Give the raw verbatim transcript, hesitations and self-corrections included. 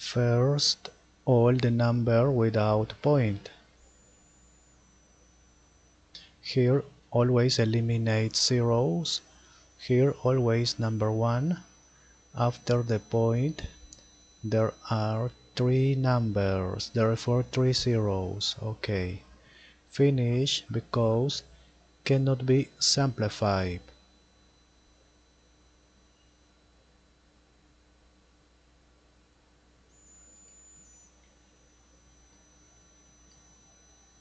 First, all the number without point. Here always eliminate zeros. Here always number one. After the point there are three numbers, therefore three zeros. Okay. Finish because cannot be simplified.